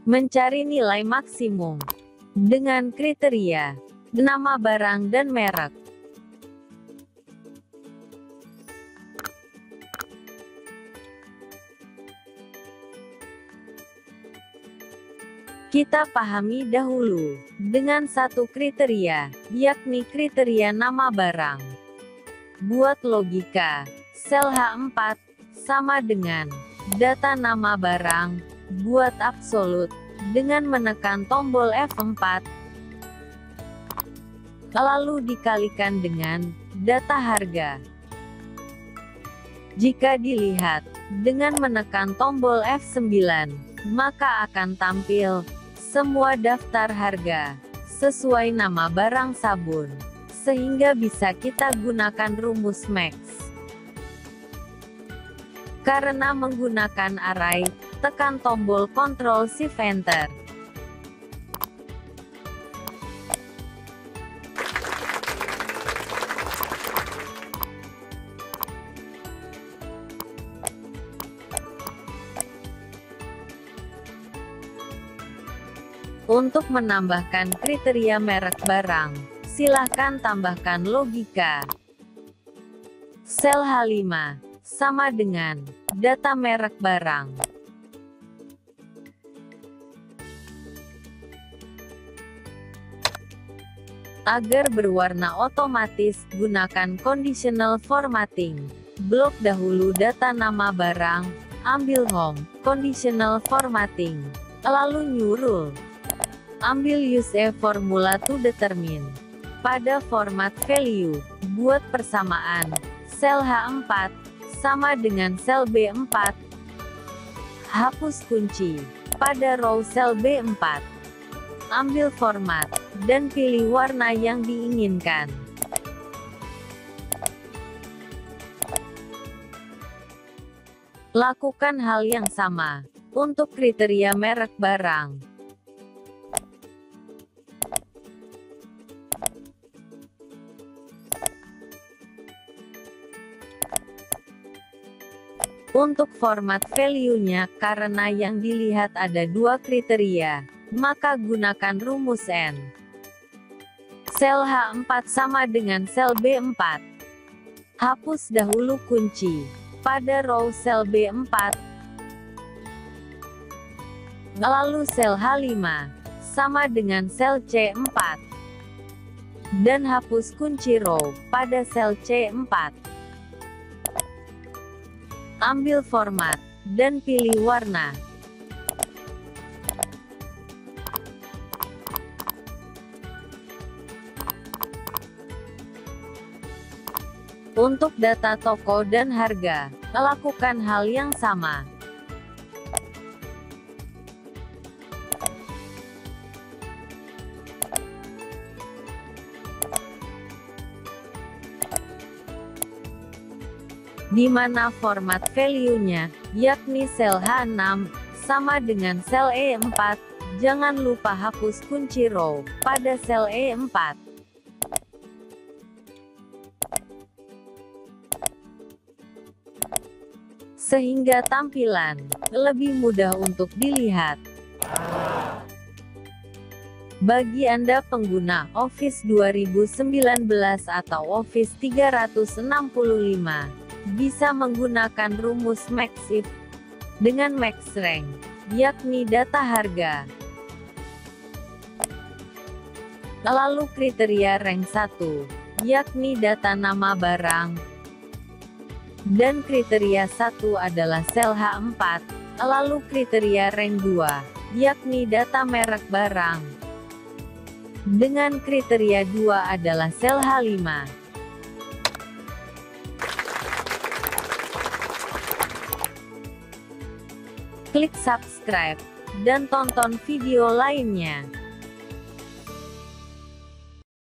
Mencari nilai maksimum dengan kriteria nama barang dan merek. Kita pahami dahulu dengan satu kriteria, yakni kriteria nama barang. Buat logika, sel H4 sama dengan data nama barang. Buat absolut, dengan menekan tombol F4, lalu dikalikan dengan data harga. Jika dilihat dengan menekan tombol F9, maka akan tampil semua daftar harga sesuai nama barang sabun, sehingga bisa kita gunakan rumus max. Karena menggunakan array, tekan tombol Ctrl Shift Enter. Untuk menambahkan kriteria merek barang, silahkan tambahkan logika. Sel H5 sama dengan data merek barang. Agar berwarna otomatis, gunakan conditional formatting. Blok dahulu data nama barang, ambil home, conditional formatting. Lalu nyurul. Ambil use a formula to determine. Pada format value, buat persamaan. Sel H4 sama dengan sel B4. Hapus kunci. Pada row sel B4. Ambil format, dan pilih warna yang diinginkan. Lakukan hal yang sama untuk kriteria merek barang. Untuk format value-nya, karena yang dilihat ada dua kriteria, maka gunakan rumus N. Sel H4 sama dengan sel B4. Hapus dahulu kunci. Pada row sel B4. Lalu sel H5 sama dengan sel C4. Dan hapus kunci row pada sel C4. Ambil format, dan pilih warna. Untuk data toko dan harga, lakukan hal yang sama. Di mana format value-nya, yakni sel H6, sama dengan sel E4, jangan lupa hapus kunci row pada sel E4. Sehingga tampilan lebih mudah untuk dilihat. Bagi Anda pengguna Office 2019 atau Office 365, bisa menggunakan rumus MaxIf dengan max rank, yakni data harga. Lalu kriteria rank 1, yakni data nama barang. Dan kriteria 1 adalah sel H4, lalu kriteria rank 2, yakni data merek barang. Dengan kriteria 2 adalah sel H5. Klik subscribe, dan tonton video lainnya.